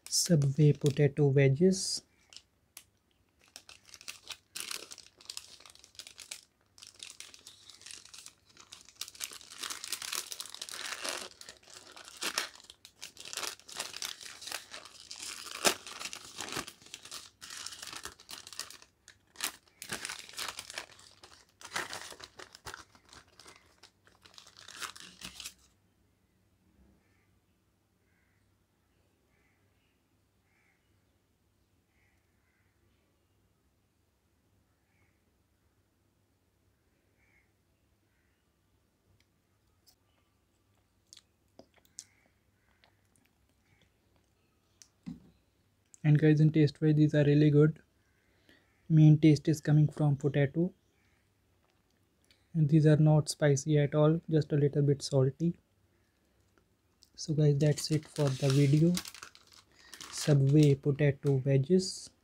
Subway potato wedges. And guys, in taste wise, these are really good. Main taste is coming from potato, and these are not spicy at all, just a little bit salty. So guys, that's it for the video. Subway potato wedges.